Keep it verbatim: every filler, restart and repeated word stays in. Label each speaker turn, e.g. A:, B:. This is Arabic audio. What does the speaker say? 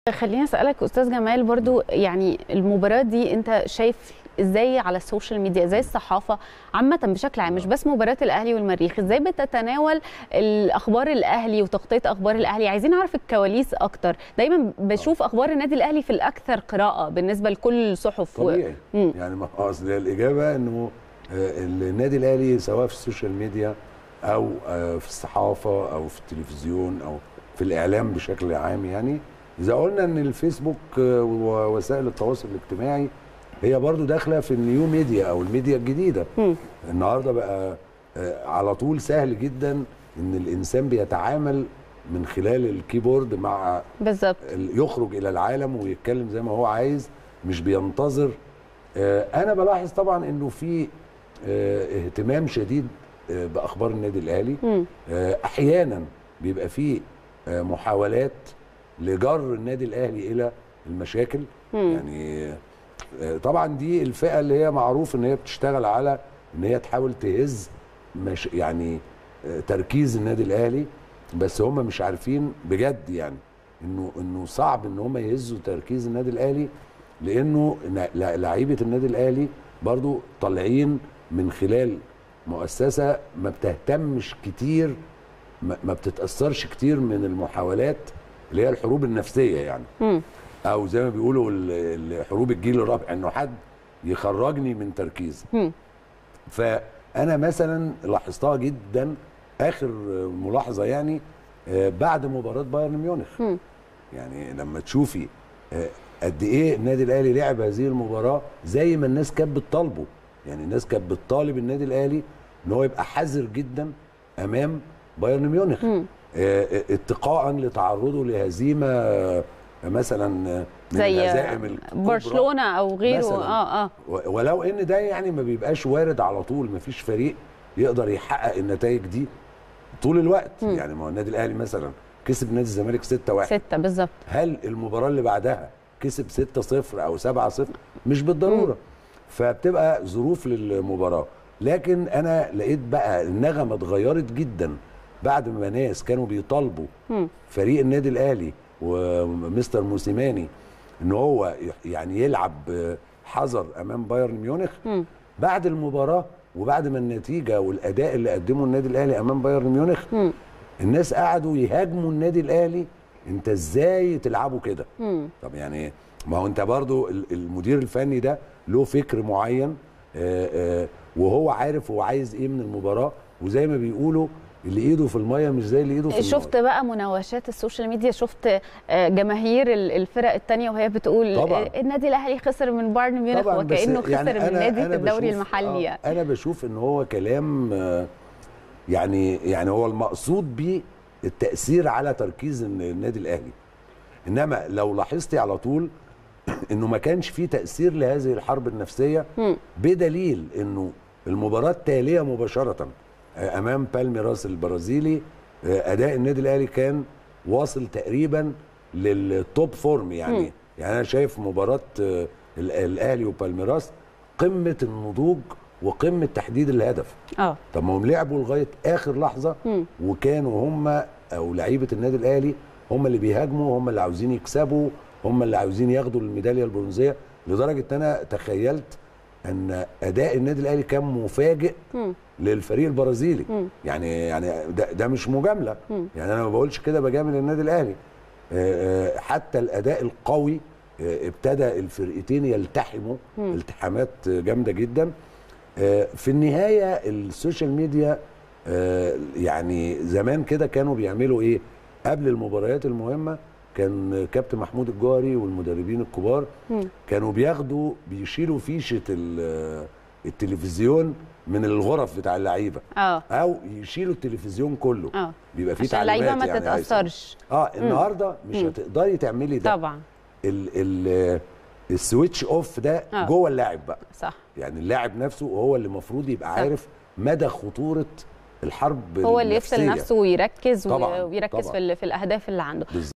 A: خليني اسالك استاذ جمال برضو، يعني المباراه دي انت شايف ازاي على السوشيال ميديا، ازاي الصحافه عامه بشكل عام، مش بس مباراه الاهلي والمريخ، ازاي بتتناول الاخبار الاهلي وتغطيه اخبار الاهلي؟ عايزين نعرف الكواليس اكتر. دايما بشوف اخبار النادي الاهلي في الاكثر قراءه بالنسبه لكل الصحف.
B: طبيعي و... يعني ما اصل الاجابه انه النادي الاهلي سواء في السوشيال ميديا او في الصحافه او في التلفزيون او في الاعلام بشكل عام، يعني اذا قلنا ان الفيسبوك ووسائل التواصل الاجتماعي هي برضو داخله في النيو ميديا او الميديا الجديده. م. النهارده بقى على طول سهل جدا ان الانسان بيتعامل من خلال الكيبورد مع
A: بالظبط،
B: يخرج الى العالم ويتكلم زي ما هو عايز، مش بينتظر. انا بلاحظ طبعا انه في اهتمام شديد باخبار النادي الاهلي. م. احيانا بيبقى في محاولات لجر النادي الاهلي الى المشاكل. م. يعني طبعا دي الفئه اللي هي معروف ان هي بتشتغل على ان هي تحاول تهز مش يعني تركيز النادي الاهلي، بس هم مش عارفين بجد يعني انه انه صعب ان هم يهزوا تركيز النادي الاهلي، لانه لعيبه النادي الاهلي برضو طالعين من خلال مؤسسه ما بتهتمش كتير، ما بتتاثرش كتير من المحاولات اللي هي الحروب النفسيه يعني. م. او زي ما بيقولوا حروب الجيل الرابع، انه حد يخرجني من تركيزي. فانا مثلا لاحظتها جدا اخر ملاحظه يعني بعد مباراه بايرن ميونخ. م. يعني لما تشوفي قد ايه النادي الاهلي لعب هذه المباراه زي ما الناس كانت بتطالبه، يعني الناس كانت بتطالب النادي الاهلي ان هو يبقى حذر جدا امام بايرن ميونخ، م. اتقاء لتعرضه لهزيمه مثلا من
A: زي
B: الهزائم
A: برشلونه او غيره. اه اه
B: ولو ان ده يعني ما بيبقاش وارد على طول، ما فيش فريق يقدر يحقق النتائج دي طول الوقت. م. يعني ما هو النادي الاهلي مثلا كسب نادي الزمالك ستة واحد
A: ستة بالظبط،
B: هل المباراه اللي بعدها كسب ستة صفر او سبعة صفر؟ مش بالضروره. م. فبتبقى ظروف للمباراه. لكن انا لقيت بقى النغمه اتغيرت جدا بعد ما ناس كانوا بيطالبوا م. فريق النادي الاهلي ومستر موسيماني ان هو يعني يلعب حذر امام بايرن ميونخ. م. بعد المباراه وبعد ما النتيجه والاداء اللي قدمه النادي الاهلي امام بايرن ميونخ، م. الناس قعدوا يهاجموا النادي الاهلي، انت ازاي تلعبوا كده؟ طب يعني ما هو انت برضو المدير الفني ده له فكر معين، وهو عارف هو عايز ايه من المباراه، وزي ما بيقولوا اللي ايده في الميه مش زي اللي ايده في
A: شفت النار. بقى مناوشات السوشيال ميديا، شفت جماهير الفرق الثانيه وهي بتقول طبعا النادي الاهلي خسر من بايرن ميونخ وكانه خسر يعني من نادي في الدوري المحلي.
B: آه انا بشوف ان هو كلام يعني يعني هو المقصود بيه التاثير على تركيز النادي الاهلي، انما لو لاحظتي على طول انه ما كانش فيه تاثير لهذه الحرب النفسيه، م. بدليل انه المباراه التاليه مباشره امام بالميراس البرازيلي اداء النادي الاهلي كان واصل تقريبا للتوب فورم يعني. م. يعني انا شايف مباراه الاهلي وبالميراس قمه النضوج وقمه تحديد الهدف. اه طب ما هم لعبوا لغايه اخر لحظه، م. وكانوا هم او لعيبه النادي الاهلي هم اللي بيهاجموا، هم اللي عاوزين يكسبوا، هم اللي عاوزين ياخدوا الميداليه البرونزيه، لدرجه ان انا تخيلت ان اداء النادي الاهلي كان مفاجئ م. للفريق البرازيلي. م. يعني يعني ده, ده مش مجامله، م. يعني انا ما بقولش كده بجامل النادي الاهلي. حتى الاداء القوي ابتدى الفرقتين يلتحموا م. التحامات جامده جدا. في النهايه السوشيال ميديا يعني زمان كده كانوا بيعملوا ايه قبل المباريات المهمه؟ كان كابتن محمود الجوهري والمدربين الكبار م. كانوا بياخدوا بيشيلوا فيشه التلفزيون من الغرف بتاع اللعيبه، اه او يشيلوا التلفزيون كله، اه
A: بيبقى فيه تعليمات اللعيبه ما يعني تتاثرش.
B: اه النهارده مش م. هتقدري تعملي ده
A: طبعا.
B: ال ال السويتش اوف ده آه. جوه اللاعب بقى،
A: صح.
B: يعني اللاعب نفسه هو اللي المفروض يبقى صح. عارف مدى خطوره الحرب،
A: هو اللي يفصل نفسه ويركز
B: طبعًا.
A: ويركز طبعًا. في, في الاهداف اللي عنده.